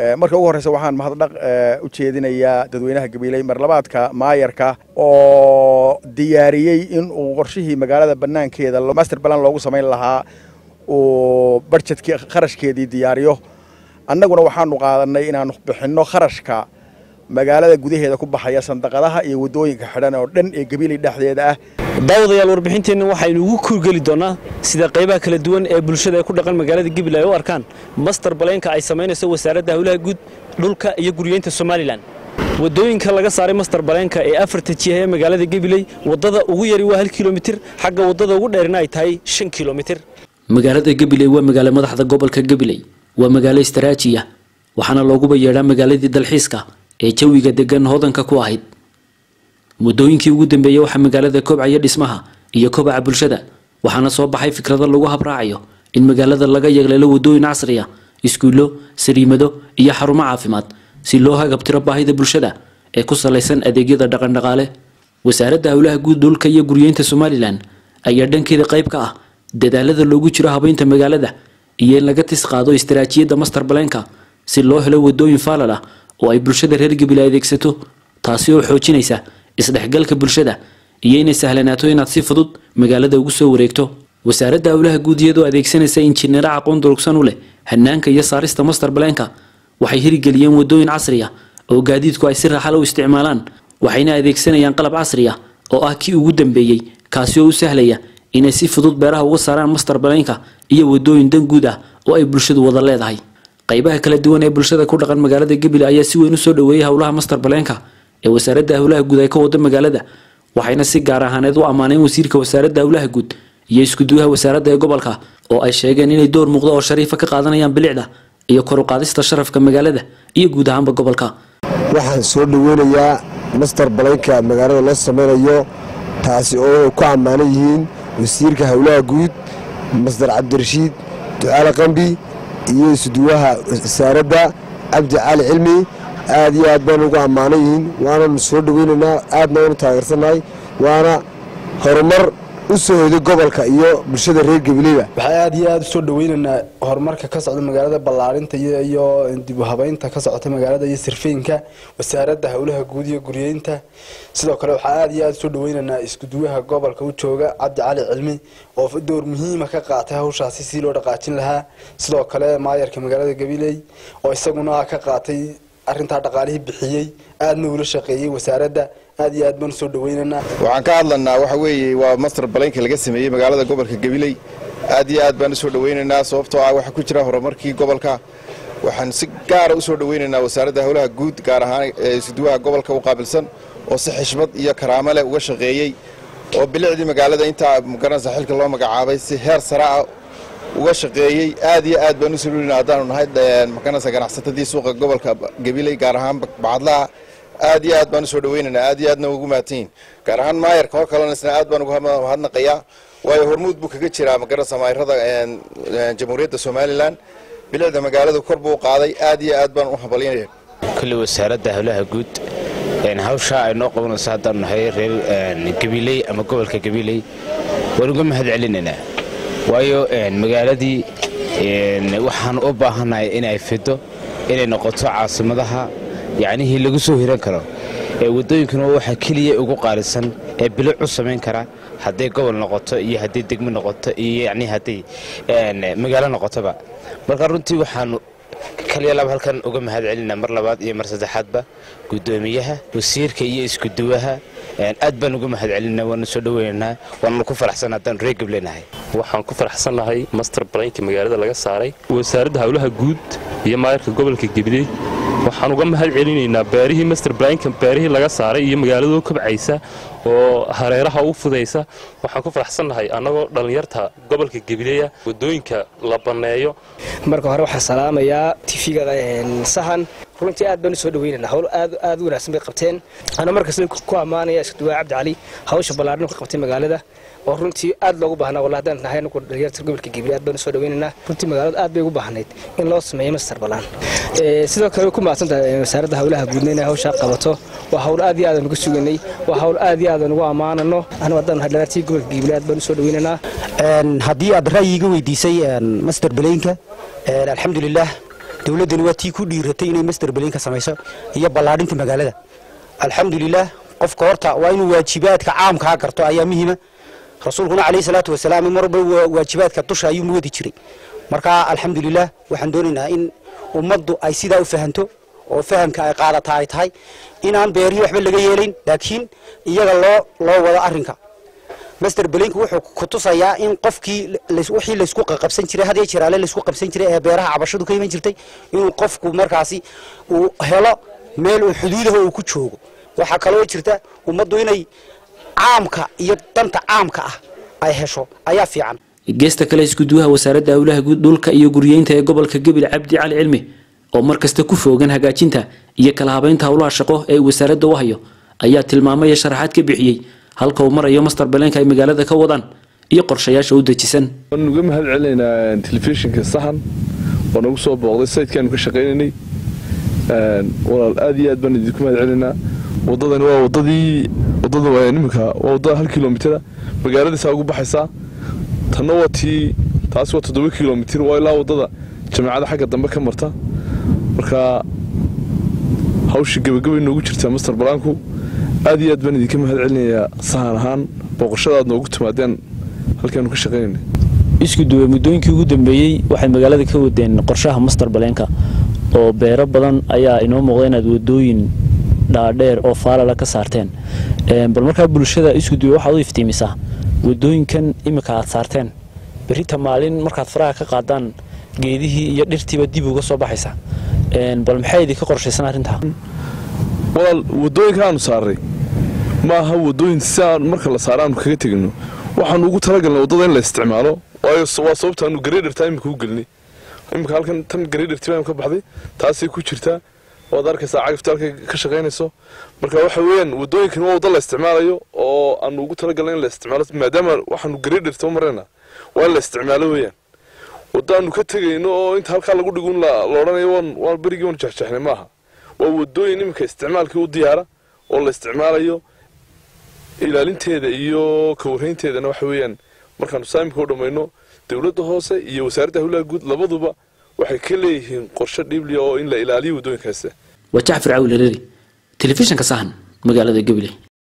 marka ugu horeysa waxaan mahadnaq u jeedinayaa dadweynaha Gabiley marlabaadka maayarka oo diyaariyay in uu qorshihii magaalada banaankeeda master plan loogu sameyn lahaa oo budgetkii kharashkeedii diyaariyo annaguna waxaanu qaadanay inaan bixino kharashka magaalada gudaheeda ku baxaya sandaqadaha iyo wadooyinka xidhan oo dhan ee Gabiley dhexdeeda ah daawadayaal warbixinteena waxaynu ugu kurgali doonaa sida qaybaha kala duwan ee bulshada ay ku dhaqan magaalada Gabiley ay u arkaan master plan-ka ay sameynayso wasaaradda hawlaha guud dhulka iyo guryeynta Soomaaliland wadooyinka laga saaray master plan-ka ee afarta jiha ee magaalada Gabiley wadada ugu yari waa 1 kiiloomitir xagga wadada ugu dheerna ay tahay 5 kiiloomitir magaalada Gabiley waa magaalo madaxda gobolka Gabiley waa magaalo istaraatiiji ah waxaana loogu yeedhaa magaaladii dalxiiska ee jawiga degan hodanka ku ahayd mudooyinkii ugu dambeeyay waxa magaalada kobcaya dhismaha iyo kobaca bulshada waxaana soo baxay fikrado lagu habraacayo in magaalada laga yeegleelo wadooyin casri ah iskuulo sariimado iyo xarumo caafimaad si loo hagabtiro baahida bulshada ee ku saleysan adeegyada dhaqan dhaqaale wasaaradda hawlaha guud dhulka iyo guryeynta Soomaaliland ayaa dhankeeda qayb ka ah dadaalada loogu jiro habeynta magaalada iyo in laga tisqaado istiraatiijiyada master plan-ka si loo helo wadooyin faalal ah oo ay bulshada reer Gabiley adeegsato taasi oo xoojinaysa isdhexgalka bulshada iyo inay sahlanaato inaad si fudud magaalada ugu soo wareegto wasaaradda hawlaha guud iyadoo adeegsanaysa injineer aqoon durugsan u leh hanaanka iyo saarista master plan-ka waxay hirgeliyeen wadooyin casri ah oo gaadiidku ay si raaxo u isticmaalaan waxayna adeegsanayaan qalab casri ah oo ah kii ugu dambeeyay kaasi oo u sahlaya inay si fudud beeraha uga saaraan master plan-ka iyo wadooyin dan guud ah oo ay bulshadu wada leedahay qaybaha kala duwan ee bulshada ku dhaqan magaalada Gabiley ayaa si weyn u soo dhaweeyay hawlaha master plan-ka ee wasaaradda hawlaha guud ay ka wado magaalada waxayna si gaar ahaaneed u amaaneen wasiirka wasaaradda hawlaha guud iyo isku duwaha wasaaradda ee gobolka oo ay sheegeen inay door muuqdo oo shariif ka qaadanayaan bilicda iyo kor u qaadista sharafka magaalada iyo guud ahaanba gobolka waxaan soo dhaweynayaa master plan-ka magaalada la sameeyo taasi oo ku amaanan yihiin wasiirka hawlaha guud Masdar Cabdirashiid Ducaale Qambi iyo isduwaha wasaaradda Abdi Cali Cilmi aad iyo aad baan ugu ammaanayn waana soo dhaweynaa aadna u taageersanahay waana horumar u soo hoyday gobolka iyo bulshada reer Gabiley waxa aad iyo aad soo dhaweynaa horumarka ka socda magaalada ballaarinta iyo dib u habeynta ka socota magaalada iyo sirfeenka wasaaradda hawlaha guud iyo guryeynta sidoo kale waxa aad iyo aad soo dhaweynaa isku duwaha gobolka u jooga Abdi Cali Cilmi oo door muhiim ah ka qaatay hawshaasi si loo dhaqaajin lahaa sidoo kale maayarka magaalada Gabiley oo isaguna ka qaatay arinta dhaqaalihii bixiyay aadna ula shaqeeyay wasaaradda aad iyo aad baan soo dhaweynaa waxaan ka hadlanaa waxa weeye waa master plan-ka laga sameeyay magaalada gobolka Gabiley aad iyo aad baan soo dhaweynaa sababtoo ah waxa ku jira horumarkii gobolka waxaan si gaar ah u soo dhaweynaa wasaaradda hawlaha guud gaar ahaan isduwaha gobolka u qaabilsan oo si xishmad iyo karaamo leh uga shaqeeyay oo bilicdii magaalada inta magaranaysa xilka loo magacaabay si heer sare ah uga shaqeeyay aad iyo aad baan u soo dhaweynaa hadaan nahay magaranaysa ganacsatadii suuqa gobolka Gabiley gaar ahaan bacadlaha aad iyo aad baan soo dhaweynaa aad iyo aadna ugu maatiin gaar ahaan maayarka oo kalena aad baan ugu hadnaqayaa waayo hormuud buu kaga jiraa magaranaysa maayarada jamhuuriyadda Soomaaliland bilicda magaalada kor buu qaaday aad iyo aad baan u habalinayaa kulli wasaaradda hawlaha guud hawsha ay noo qabanayso hadaan nahay reer Gabiley ama gobolka Gabiley waan uga mahadcelinaynaa waayo magaaladii waxaan u baahanahay in ay fido inay noqoto caasimadaha يعني lagu soo hiran karo wadooyinkuna waxa kaliya ugu qaalisan ee bilic u sameyn kara haday gobol noqoto iyo haday degmo noqoto iyo yani haday magaalo noqotoba marka runtii waxaan kaliya laba halkan uga mahadcelinaa mar labaad iyo mar saddexaadba gudoomiyaha wasiirka iyo isku duwaha aad baan uga mahadcelinaa waan soo dhaweynaa waan ku faraxsanahay hadaan reer Gabiley nahay waxaan ku faraxsanahay master plan-ka magaalada laga saaray wasaaradda hawlaha guud iyo maayarka gobolka Gabiley waxaan uga mahadcelinaynaa beerihii master plan-ka beerihii laga saaray iyo magaalada kobcaysa oo hareeraha u fudaysa waxaan ku faraxsanahay anagoo dhalinyarta gobolka Gabiley wadooyinka la baneeyo marka hore waxaan salaamayaa TV-ga sahan runtii aad baan soo dhaweynaa hawl aad u wanaagsan bay qabteen ana markaas ku amaanaya isku duwaa Abdi Cali hawsha ballaaran ku qabtay magaalada oo runtii aad loogu baahnaa wallahi hadaan nahay anagu dhalinyarta gobolka Gabiley aad baan soo dhaweynaa runtii magaalada aad bay ugu baahnayd in loo sameeyo master plan sidoo kale ku maasantahay wasaaradda hawlaha guud inay hawsha qabato waa hawl aad iyo aad ugu suganay waa hawl aad iyo aad ugu amaanano ana wadan hadlaartii gobolka Gabiley aad baan soo dhaweynaa hadii aad ra'yiga weydiisay master plan-ka alxamdulillah dawladdan waa tii ku dhiiratay inay master plan ka samayso iyo ballaadhinta magaalada alxamdulillaah qofka horta waa inuu waajibaadka caamka garto ayaa muhiima rasuulkuna calayhi salaatu wasalaam marba waajibaadka dusha ayuu muudi jiray marka alxamdulillaah waxaan doonaynaa in ummaddu ay sidaa u fahanto oo fahamka ay qaadataa ay tahay inaan beerihi waxba laga yeelayn laakiin iyaga loo wado arrinka master plan wuxuu ku tusayaa in qofkii wixii la isku qabsan jiray hadii jiraale la isku qabsan jiray ee beeraha cabashadu ka iman jirtay inuu qofku markaasi uu helo meel uu xuduudaha uu ku joogo waxa kale oo jirta ummaddu inay caamka iyo danta caamka ah ay hesho ayaa fiican geesta kale isku duwaha wasaaradda hawlaha guud dhulka iyo guriyeynta ee gobolka Gabil Cabdi Cali Cilmi oo markasta ku foogan hagaajinta iyo kala habeynta hawlaha shaqo ee wasaaradda u hayo ayaa tilmaamay sharaxaad ka bixiyay halka uu marayo master plan-ka ay magaalada ka wadaan iyo qorshayaasha u dejisan uga mahad celinaa telefishinka sahan oo nagu soo booqday sayidkan ka shaqeynay walaal aad iyo aad baan idinku mahad celinaa wadadani waa wadada waa nimka waa wadada 1 kilomitir magaalada saa ugu baxaysa tanna waa taas waa 7 kilomitir waa ilaa wadada jamacada xagga dambe ka marta marka hawsha gabagabay noogu jirta master plan-ku aad iyo aad baan idinka mahad celinayaa sahan ahaan booqashadaad noogu timaadeen halkaanu ka shaqeynay isku duway muddooyinkii ugu dambeeyay waxay magaalada ka wadeen qorshaha master plan-ka oo beero badan ayaa inoo muuqday inaad wadooyin dhaadheer oo faalala ka saarteen bal markaa bulshada isku duway waxaad u iftiimisaa wadooyinkan imika aad saarteen berita maalin markaad faraha ka qaadaan geedihii iyo dhirtiiba dib uga soo baxaysa bal maxay idinka qorshaysan arrintaa walaal wadooyinka aanu saaray ma aha wadooyin si aan marka la saaraanu kaga tegino waxaan ugu talagalnay wadada in la isticmaalo waayo waa sababta aanu grader time ku galnay imika halkan tan grader time ka baxday taasay ku jirtaa oo darkaysa cagaftalka ka shaqeynayso marka waxa weeyaan wadooyinkan waa wada la isticmaalayo oo aanu ugu talagalnay in la isticmaalo maadaama waxaanu grader time marayna waa la isticmaalo weeyaan wadaanu ka tagayno oo inta halka lagu dhigun la oranayo waan berigi waan jaxjaxnay maaha waa wadooyin imika isticmaalkii u diyaara oo la isticmaalayo ilaalinteeda iyo ka warhaynteedana waxa weeyaan markaanu saamika u dhamayno dawladda hoose iyo wasaaradda hawlaha guud labaduba waxay ka leeyihiin qorshe dhiibli oo in la ilaaliyo wadooyinkaas waa Jacfar Cawil Reeri telefishinka sahan magaalada Gabiley